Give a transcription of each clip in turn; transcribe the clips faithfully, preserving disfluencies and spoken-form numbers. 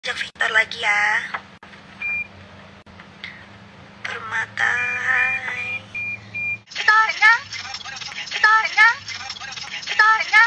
Ajak Victor lagi ya. Permata, hai. Victor, Victor, Victor, Victor, Victor.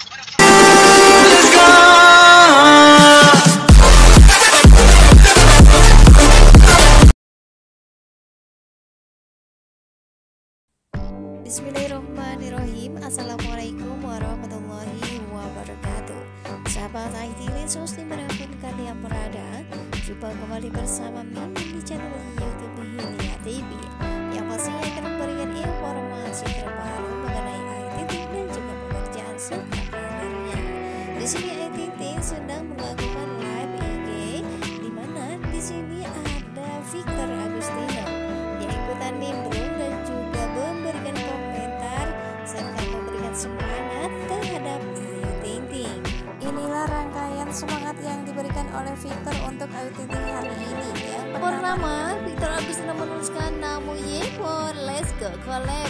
Bismillahirrahmanirrahim. Assalamualaikum warahmatullahi wabarakatuh. Sahabat I T Lensos dimanapun kalian berada, jumpa kembali bersama Mimin di channel YouTube Hilya T V yang pastinya akan memberikan informasi terbaru mengenai I T dan juga pekerjaan serta karirnya. Di sini I T sedang melakukan live I G, di mana di sini ada Victor Agustino yang ikutan nimbrung dan juga memberikan komentar serta memberikan semangat terhadap Ayu Ting Ting. Inilah rangkaian semangat yang diberikan oleh Victor untuk Ayu Ting Ting hari ini. Yang pertama, Victor Agustino menuliskan namu yepo, let's go collab.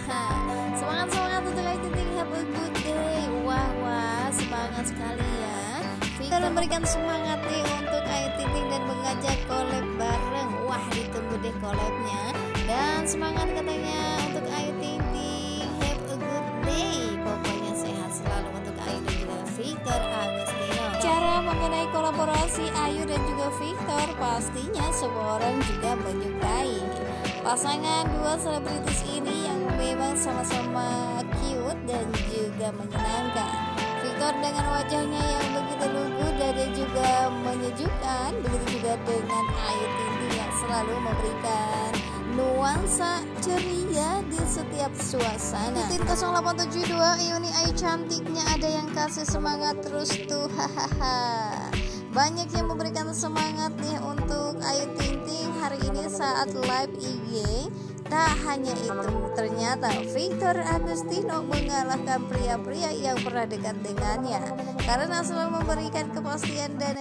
Semangat semangat untuk Ayu Ting Ting, have a good day. Wah wah, semangat sekali ya. Victor memberikan semangat nih untuk Ayu Ting Ting dan mengajak collab bareng. Wah, ditunggu deh collabnya. Dan semangat katanya untuk Ayu Ting Ting, have a good day. Pokoknya sehat selalu untuk Ayu dan juga Victor Agustino. Cara mengenai kolaborasi Ayu dan juga Victor, pastinya semua orang juga menyukai pasangan dua selebritis ini yang memang sama-sama cute dan juga menyenangkan. Victor dengan wajahnya yang begitu lugu dan juga menyejukkan, begitu juga dengan Ayu Ting Ting yang selalu memberikan nuansa ceria di setiap suasana. Titin nol delapan tujuh dua, Yuni Ayu cantiknya ada yang kasih semangat terus tuh, hahaha. Banyak yang memberikan semangat nih untuk Ayu Ting Ting hari ini saat live I G. Tak hanya itu, ternyata Victor Agustino mengalahkan pria-pria yang pernah dekat dengannya karena selalu memberikan kepastian dan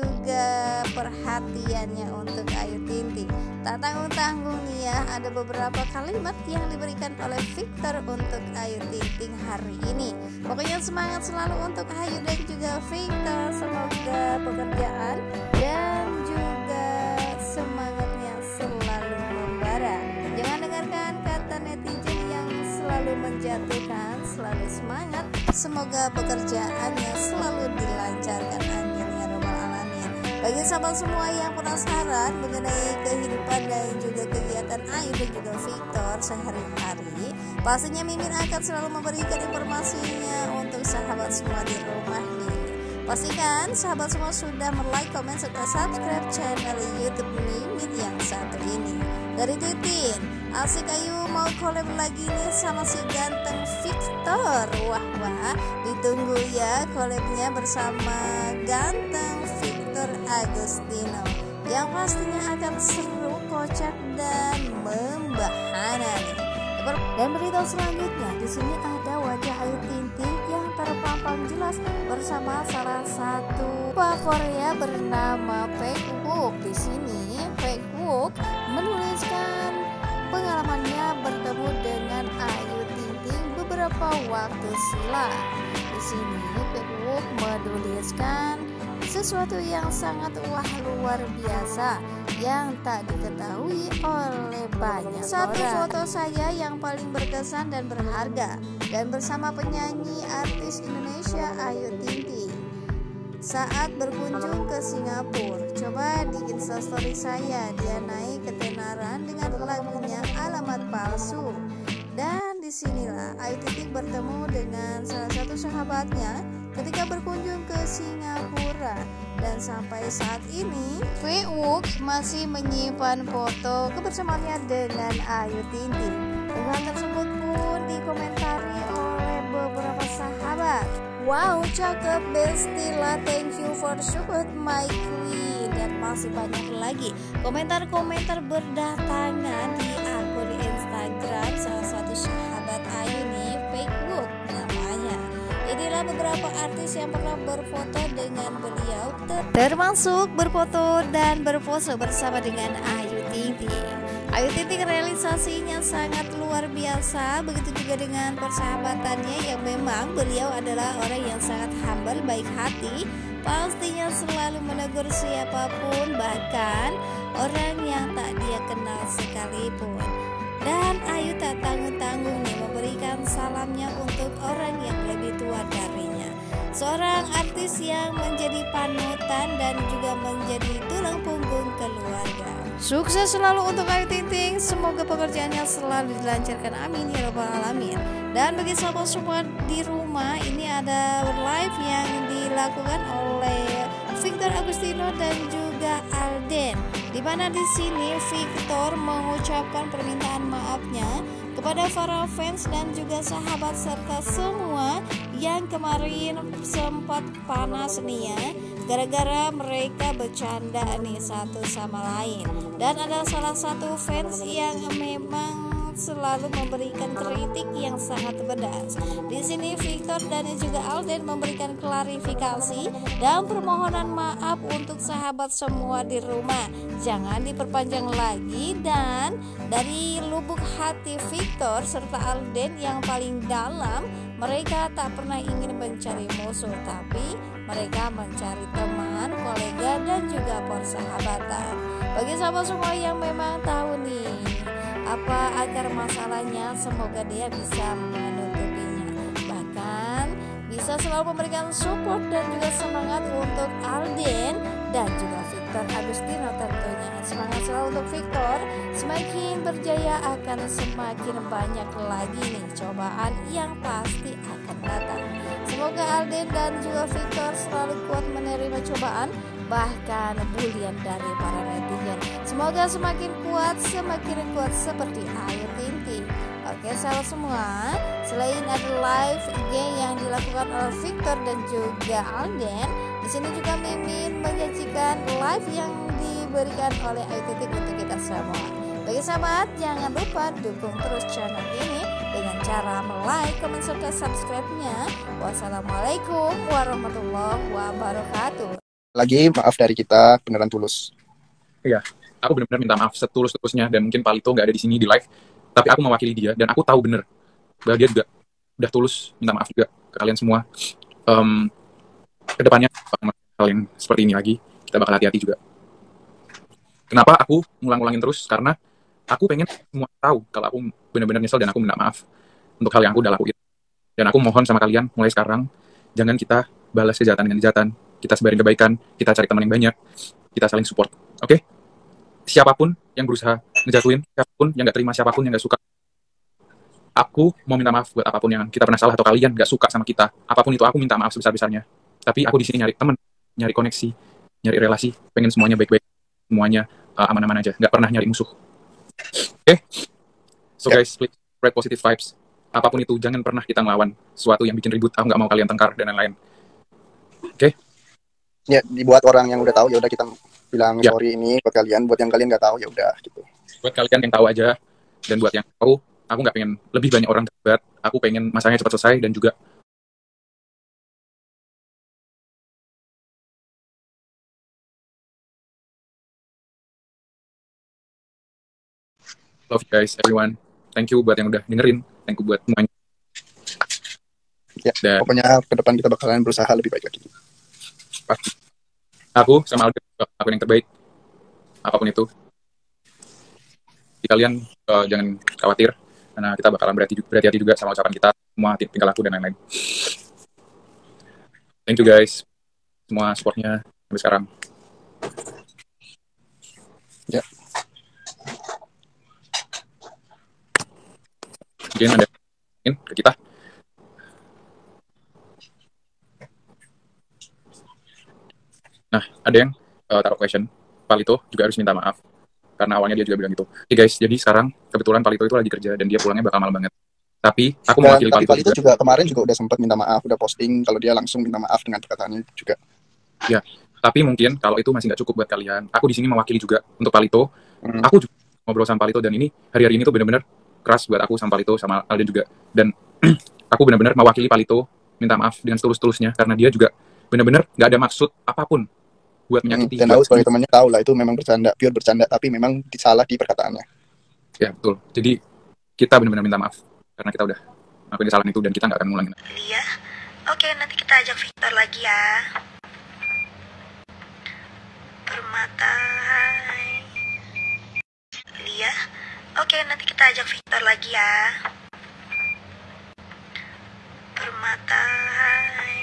juga perhatiannya untuk Ayu Ting Ting. Tak tanggung-tanggung nih ya, ada beberapa kalimat yang diberikan oleh Victor untuk Ayu Ting Ting hari ini. Pokoknya semangat selalu untuk Ayu dan juga Victor. Semoga pekerjaan dan juga semangatnya selalu membara. Jangan dengarkan kata netizen yang selalu menjatuhkan, selalu semangat. Semoga pekerjaannya selalu dilancarkan, amin ya robbal alamin. Bagi sahabat semua yang penasaran mengenai kehidupan dan juga kegiatan Ayu dan juga Victor sehari-hari, pastinya Mimin akan selalu memberikan informasinya untuk sahabat semua di rumah nih. Pastikan sahabat semua sudah like, komen, serta subscribe channel YouTube Mimin yang satu ini. Dari Titin, asik Ayu mau collab lagi nih sama si ganteng Victor. Wah wah, ditunggu ya collabnya bersama ganteng Victor Agustino yang pastinya akan seru, kocak dan membahana nih. Dan berita selanjutnya, di sini ada wajah Ayu Ting Ting yang terpampang jelas bersama salah satu Pak Korea bernama Baekwook. Di sini Baekwook menuliskan pengalamannya bertemu dengan Ayu Ting Ting beberapa waktu silam. Di sini Baekwook menuliskan sesuatu yang sangat wah luar biasa yang tak diketahui oleh banyak Satu orang. Foto saya yang paling berkesan dan berharga, dan bersama penyanyi artis Indonesia Ayu Ting Ting saat berkunjung ke Singapura. Coba di instastory saya, dia naik ketenaran dengan lagunya Alamat Palsu. Dan disinilah Ayu Ting Ting bertemu dengan salah satu sahabatnya ketika berkunjung ke Singapura. Dan sampai saat ini Baekwook masih menyimpan foto kebersamaannya dengan Ayu Ting Ting. Unggahan tersebut pun dikomentari oleh beberapa sahabat. Wow, cakep Bestila, thank you for support my queen. Dan masih banyak lagi komentar-komentar berdatangan di akun Instagram salah satu sahabat Ayu nih, Baekwook namanya. Inilah beberapa artis yang pernah berfoto dengan beliau, termasuk berfoto dan berpose bersama dengan Ayu Ting Ting. Ayu Ting Ting realisasinya sangat luar biasa, begitu juga dengan persahabatannya yang memang beliau adalah orang yang sangat humble, baik hati, pastinya selalu menegur siapapun, bahkan orang yang tak dia kenal sekalipun. Dan Ayu tak tanggung-tanggung nih memberikan salamnya untuk orang yang lebih tua darinya. Seorang artis yang menjadi panutan dan juga menjadi tulang punggung keluarga. Sukses selalu untuk Ayu Ting Ting. Semoga pekerjaannya selalu dilancarkan, amin ya rabbal alamin. Dan bagi sahabat semua di rumah, ini ada live yang dilakukan oleh Victor Agustino dan juga Alden, di mana di sini Victor mengucapkan permintaan maafnya kepada para fans dan juga sahabat serta semua yang kemarin sempat panas nih ya, gara-gara mereka bercanda nih satu sama lain. Dan ada salah satu fans yang memang selalu memberikan kritik yang sangat pedas. Di sini Victor dan juga Alden memberikan klarifikasi dan permohonan maaf untuk sahabat semua di rumah. Jangan diperpanjang lagi, dan dari lubuk hati Victor serta Alden yang paling dalam, mereka tak pernah ingin mencari musuh, tapi mereka mencari teman, kolega, dan juga persahabatan. Bagi sahabat semua yang memang tahu nih apa akar masalahnya, semoga dia bisa menutupinya, bahkan bisa selalu memberikan support dan juga semangat untuk Alden dan juga Victor Agustino tentunya. Semangat selalu untuk Victor, semakin berjaya akan semakin banyak lagi nih cobaan yang pasti akan datang. Semoga Alden dan juga Victor selalu kuat menerima cobaan, bahkan bulian dari para netizen. Semoga semakin kuat, semakin kuat seperti Ayu Ting Ting. Oke sahabat semua, selain ada live I G yang dilakukan oleh Victor dan juga Alden, di sini juga Mimin menyajikan live yang diberikan oleh Ayu Ting Ting untuk kita semua. Bagi sahabat, jangan lupa dukung terus channel ini dengan cara like, komen, serta subscribe-nya. Wassalamualaikum warahmatullahi wabarakatuh. Lagi maaf dari kita, beneran tulus. Iya, aku benar-benar minta maaf setulus-tulusnya, dan mungkin Palito nggak ada di sini di live, tapi aku mewakili dia dan aku tahu bener bahwa dia juga udah tulus minta maaf juga ke kalian semua. Um, kedepannya hal yang seperti ini lagi kita bakal hati-hati juga. Kenapa aku ngulang-ngulangin terus? Karena aku pengen semua tahu kalau aku benar-benar nyesel dan aku minta maaf untuk hal yang aku udah lakuin. Dan aku mohon sama kalian mulai sekarang, jangan kita balas kejahatan dengan kejahatan. Kita sebarin kebaikan, kita cari teman yang banyak, kita saling support, oke? Okay? Siapapun yang berusaha ngejatuhin, siapapun yang gak terima, siapapun yang gak suka, aku mau minta maaf buat apapun yang kita pernah salah atau kalian gak suka sama kita. Apapun itu aku minta maaf sebesar-besarnya. Tapi aku di sini nyari teman, nyari koneksi, nyari relasi, pengen semuanya baik-baik, semuanya uh, aman-aman aja, gak pernah nyari musuh. Oke? Okay? So guys, please spread positive vibes. Apapun itu, jangan pernah kita ngelawan sesuatu yang bikin ribut. Aku gak mau kalian tengkar dan lain-lain. Oke? Okay? Ya, dibuat orang yang udah tahu, ya udah kita bilang ya. Sorry ini buat kalian, buat yang kalian nggak tahu ya udah gitu. Buat kalian yang tahu aja, dan buat yang tahu, aku nggak pengen lebih banyak orang terlibat. Aku pengen masanya cepat selesai, dan juga love you guys, everyone. Thank you buat yang udah dengerin, thank you buat semuanya. Ya, dan pokoknya ke depan kita bakalan berusaha lebih baik lagi. Pasti. Aku sama Alden aku yang terbaik, apapun itu. Jadi kalian uh, jangan khawatir, karena kita bakalan berhati-hati juga sama ucapan kita, semua tingkah laku dan lain-lain. Thank you guys, semua supportnya sampai sekarang. Ya. Mungkin ada yang ke kita. Nah, ada yang uh, taruh question, Palito juga harus minta maaf, karena awalnya dia juga bilang gitu. Oke guys, jadi sekarang kebetulan Palito itu lagi kerja, dan dia pulangnya bakal malam banget. Tapi, aku dan, mewakili tapi Palito, Palito juga. juga kemarin juga udah sempat minta maaf, udah posting kalau dia langsung minta maaf dengan perkataannya juga. Ya, tapi mungkin kalau itu masih nggak cukup buat kalian, aku di sini mewakili juga untuk Palito. Hmm. Aku juga ngobrol sama Palito, dan ini, hari-hari ini tuh benar-benar keras buat aku sama Palito, sama Alden juga. Dan aku benar-benar mewakili Palito, minta maaf dengan setulus-tulusnya, karena dia juga benar-benar nggak ada maksud apapun buat menyakiti. Hmm, dan aku sebagai temannya tahu lah itu memang bercanda, pure bercanda, tapi memang disalah di perkataannya. Ya betul. Jadi kita benar-benar minta maaf karena kita udah ngelakuin kesalahan itu, dan kita nggak akan ngulangin. Iya. Oke, nanti kita ajak Victor lagi ya. Permata, hai. Lia, oke nanti kita ajak Victor lagi ya. Permata, hai.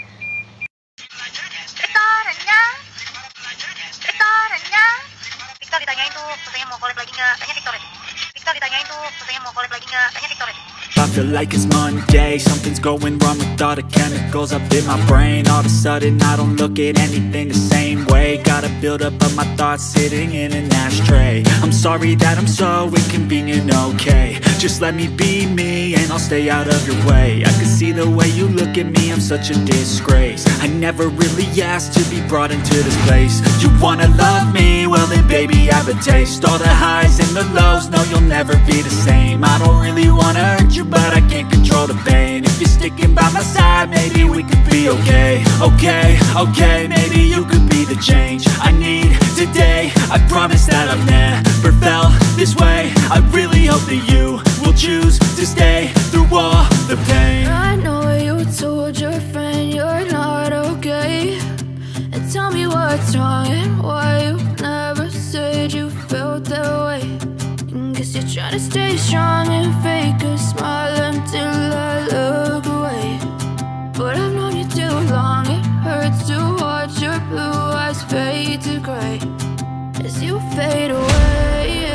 Victor, Anyang. Victor, Anyang. Victor ditanyain tuh, katanya mau collab lagi nggak? Tanya Victor aja. Victor ditanyain tuh, katanya mau collab lagi nggak? Tanya Victor aja. I feel like it's Monday, something's going wrong with all the chemicals up in my brain. All of a sudden I don't look at anything the same way. Got a build up of my thoughts sitting in an ashtray. I'm sorry that I'm so inconvenient, okay. Just let me be me and I'll stay out of your way. I can see the way you look at me, I'm such a disgrace. I never really asked to be brought into this place. You wanna love me? Well then baby I have a taste. All the highs and the lows, no you'll never be the same. I don't really wanna hurt you, but I can't control the pain. If you're sticking by my side, maybe we could be okay. Okay, okay, maybe you could be the change I need today. I promise that I've never felt this way. I really hope that you will choose to stay through all the pain. I know you told your friend you're not okay, and tell me what's wrong and why you never said you felt that way. Guess you're trying to stay strong and fake a smile until I look away. But I've known you too long, it hurts to watch your blue eyes fade to gray as you fade away.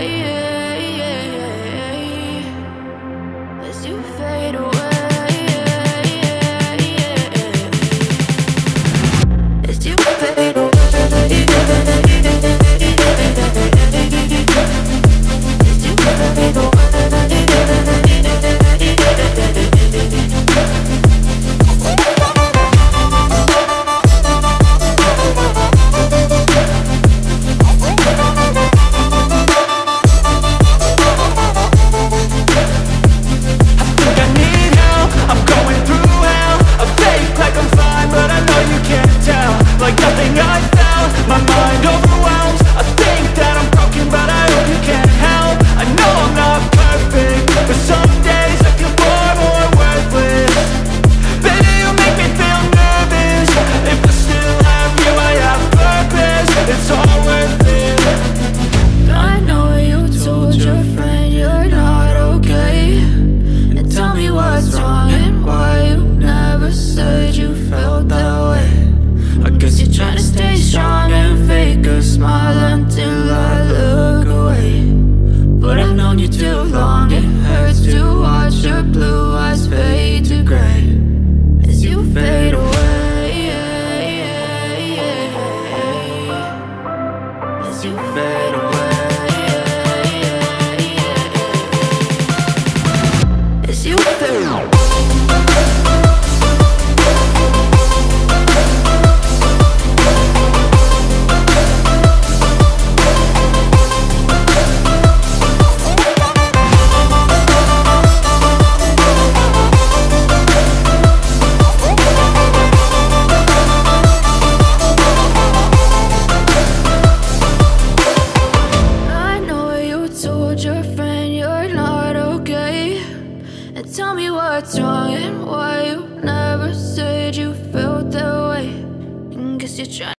As you fade away. As you fade away. Tell me what's wrong and why you never said you felt that way. Guess you're trying